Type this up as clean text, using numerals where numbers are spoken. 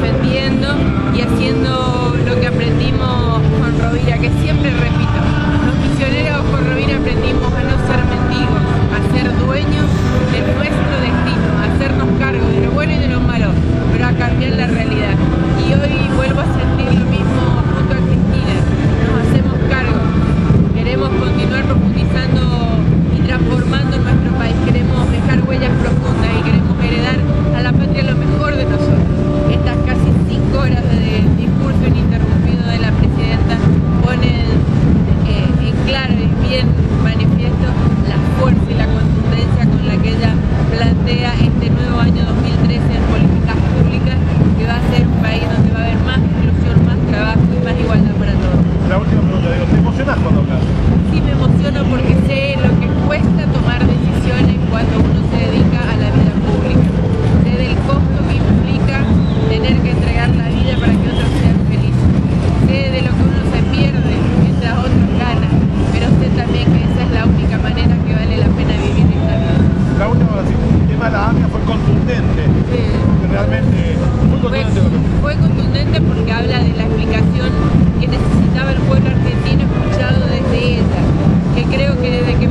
aprendiendo y haciendo lo que aprendimos con Rovira, que siempre repito, los misioneros con Rovira aprendimos a no ser mendigos, a ser dueños de nuestro destino, a hacernos cargo de lo bueno y de lo malo, pero a cambiar la realidad. Y hoy vuelvo a sentir lo mismo junto a Cristina, nos hacemos cargo, queremos continuar profundizando y transformando nuestro país, queremos dejar huellas profundas y queremos heredar a la patria lo mejor de nosotros. Estas casi 5 horas de discurso ininterrumpido de la presidenta ponen en claro y bien manifiesto la fuerza y la contundencia con la que ella plantea este nuevo año 2013 en políticas públicas, que va a ser un país donde va a haber más inclusión, más trabajo y más igualdad para todos. La última pregunta, digo, ¿te emocionás cuando hablas? Sí, me emociono porque sé lo que cuesta tomar decisiones cuando uno se dedica a la vida pública. Sé del costo que implica tener que entregar la vida para que otros sean felices. Sé de lo que uno se pierde mientras otros ganan, pero sé también que esa es la única manera que vale la pena vivir esta vida. La última, el tema de la AMIA fue contundente. Sí. Realmente muy contundente. Fue contundente porque habla de la explicación que necesitaba el pueblo argentino escuchado desde ella, que creo que desde que